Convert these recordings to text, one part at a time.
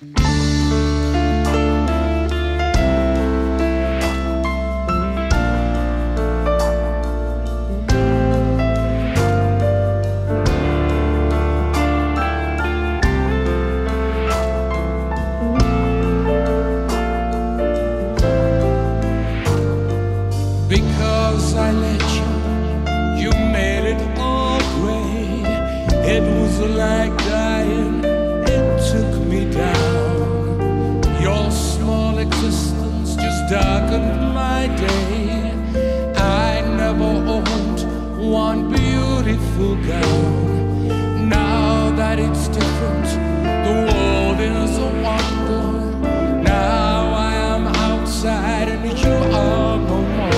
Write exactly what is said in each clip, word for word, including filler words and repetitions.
Because I let you, you made it all gray. It was like dying, it took me down. Your small existence just darkened my day. I never owned one beautiful gown. Now that it's different, the world is a wonder. Now I am outside and you are no more.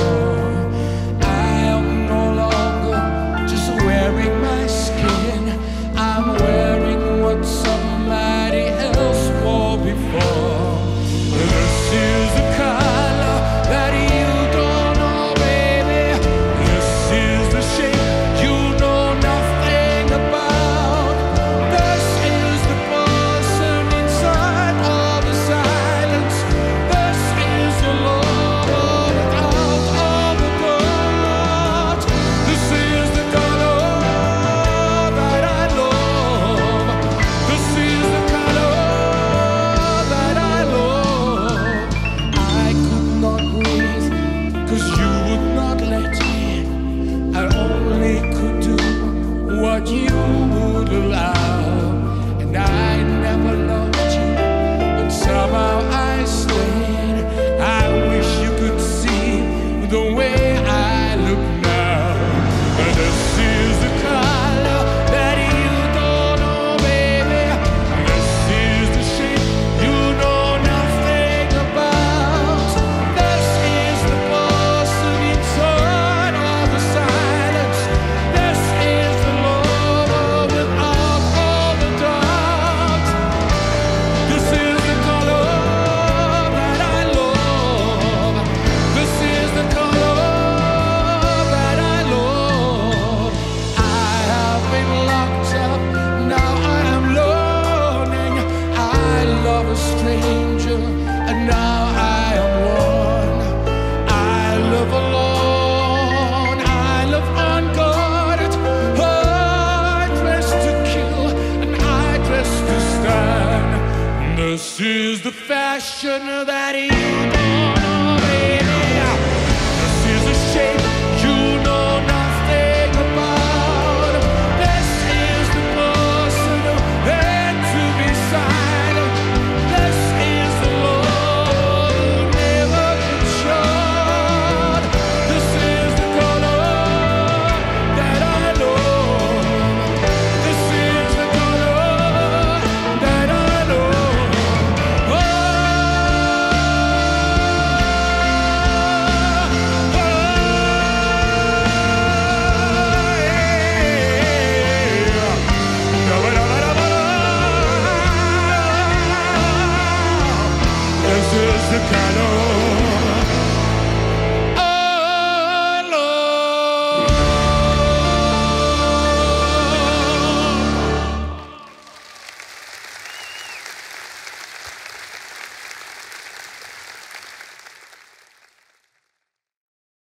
Somebody else wore before. This is the color that you don't know, baby. This is the shape you know nothing about. This is the person inside all the silence. This is the love without all the doubt. This is the color that I love. This is the color that I love. I could not breathe, cause you would not let me. I only could do what you would allow. And I never loved you, but somehow I stayed. I wish you could see the way I look now. And this is the color that you don't know, baby. This is the shape you know nothing about. This is the person inside all the silence. This is the love without all the doubt. This is the color that I love. This is the color that I love. I have been locked up, now I am learning. I love a stranger, and now I am one. I live alone, I live unguarded. I dress to kill, and I dress to stand. This is the fashion that is